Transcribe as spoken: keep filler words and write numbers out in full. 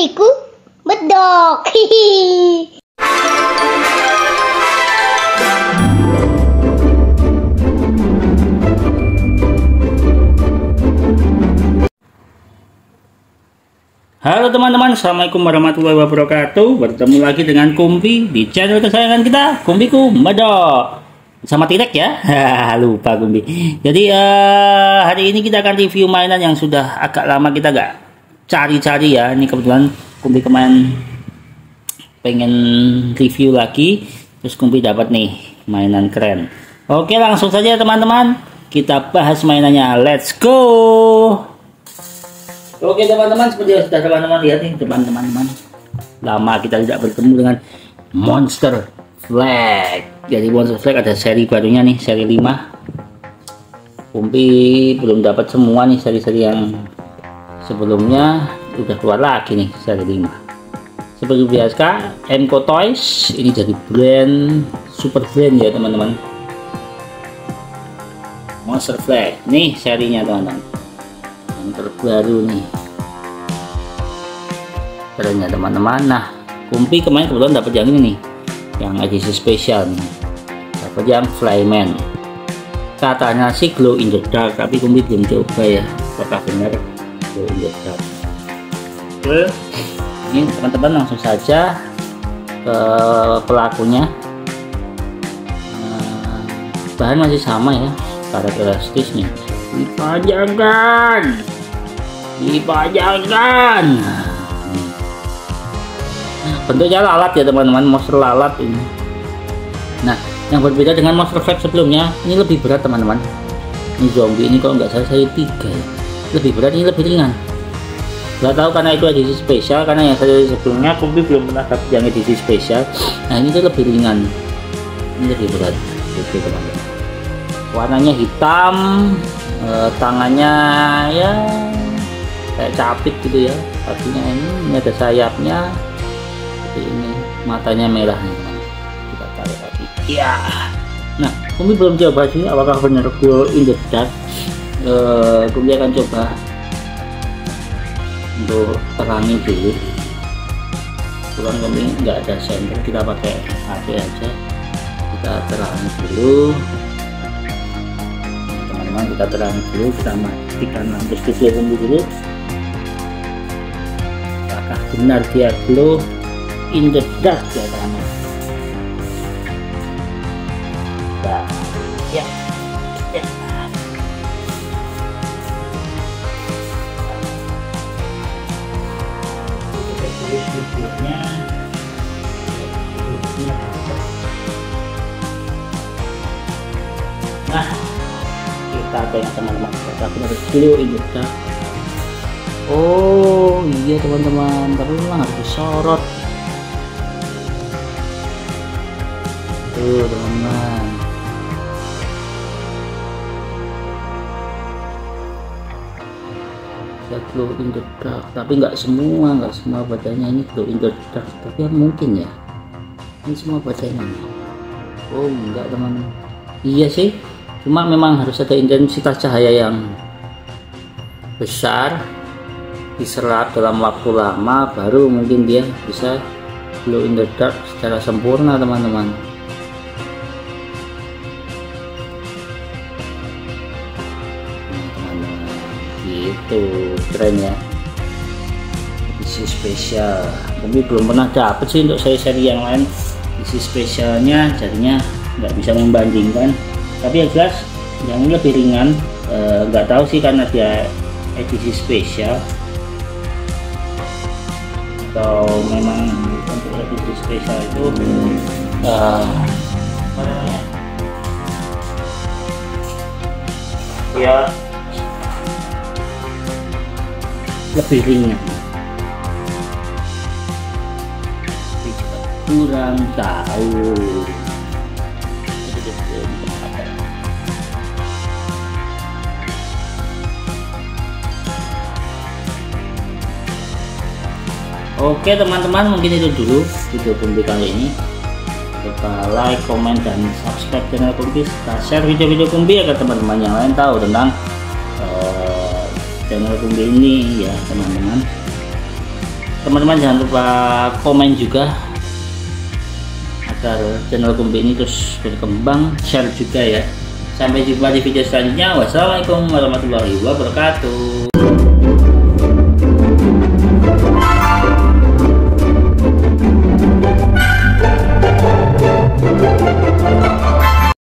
kumpiku medok. Hihi. Halo teman-teman, assalamualaikum warahmatullahi wabarakatuh. Bertemu lagi dengan Kumpi di channel kesayangan kita, Kumpiku Medok. Sama Tirek ya. Lupa Kumpi. Jadi uh, hari ini kita akan review mainan yang sudah agak lama kita gak cari-cari ya. Ini kebetulan Kumpi kemarin pengen review lagi, terus Kumpi dapat nih mainan keren. Oke, langsung saja teman-teman, kita bahas mainannya. Let's go. Oke teman-teman, seperti yang sudah teman-teman lihat nih teman-teman, lama kita tidak bertemu dengan Monster Flag. Jadi Monster Flag ada seri barunya nih, seri lima. Kumpi belum dapat semua nih seri-seri yang sebelumnya, udah keluar lagi nih seri lima. Seperti biasa, Emco Toys ini jadi brand super brand ya teman-teman. Monster Flag nih serinya teman-teman, terbaru nih kerennya teman-teman. Nah, Kumpi kemarin kebetulan dapat yang ini nih, yang edisi spesial nih, dapat yang Flyman. Katanya sih glow in the dark, tapi Kumpi belum coba ya apakah benar glow in the dark. Oke, ini teman-teman langsung saja ke pelakunya. Nah, bahan masih sama ya, karakteristiknya dipajangkan dipajangkan bentuknya lalat ya teman-teman, monster lalat ini. Nah, yang berbeda dengan Monster Flag sebelumnya, ini lebih berat teman-teman. Ini zombie ini kalau nggak salah saya tiga ya, lebih berat, ini lebih ringan. Nggak tahu karena itu edisi spesial, karena yang saya sebelumnya Kumpi belum pernah dapat yang edisi spesial. Nah, ini tuh lebih ringan, ini lebih berat. Oke teman-teman, warnanya hitam, eh, tangannya ya kayak capit gitu ya, kakinya ini, ini ada sayapnya seperti ini, matanya merah nih teman. Kita tarik lagi ya. Nah, Kumpi belum coba sih apakah benar glow in the dark. eh, Kumpi akan coba untuk terangi dulu. Pulang Kumpi nggak ada senter, kita pakai H P aja, kita terangi dulu. Kita terang dulu, kita matikan lampu studio Kumpi dulu. Apakah benar dia glow in the dark ya teman-teman? Nah, ya, ya. Kita tulis videonya. Nah, kita tanya teman-teman, kita benar glow in the dark. Oh iya teman-teman, tapi memang harus disorot tuh teman-teman. Bisa glow in the dark, tapi nggak semua, nggak semua badannya ini glow in the dark, tapi ya mungkin ya ini semua badannya. Oh enggak teman-teman, iya sih, cuma memang harus ada intensitas cahaya yang besar, diserap dalam waktu lama, baru mungkin dia bisa glow in the dark secara sempurna teman-teman. Nah, teman-teman, gitu keren ya, edisi spesial. Tapi belum pernah dapet sih untuk seri-seri yang lain edisi spesialnya, jadinya nggak bisa membandingkan. Tapi yang jelas yang ini lebih ringan. Nggak e, tahu sih karena dia edisi spesial atau memang untuk edisi spesial itu uh, apa namanya ya lebih ringan. Tapi juga kurang tahu. Oke teman-teman, mungkin itu dulu video Kumpi kali ini. Lupa like, comment, dan subscribe channel Kumpi. Kita share video-video Kumpi agar teman-teman yang lain tahu tentang uh, channel Kumpi ini ya teman-teman. teman-teman jangan lupa komen juga agar channel Kumbi ini terus berkembang, share juga ya. Sampai jumpa di video selanjutnya. Wassalamualaikum warahmatullahi wabarakatuh.